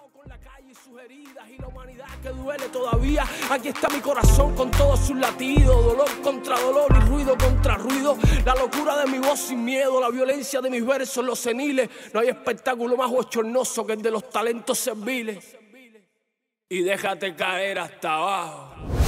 Con la calle y sus heridas y la humanidad que duele todavía. Aquí está mi corazón con todos sus latidos, dolor contra dolor y ruido contra ruido. La locura de mi voz sin miedo, la violencia de mis versos, los seniles. No hay espectáculo más bochornoso que el de los talentos serviles. Y déjate caer hasta abajo.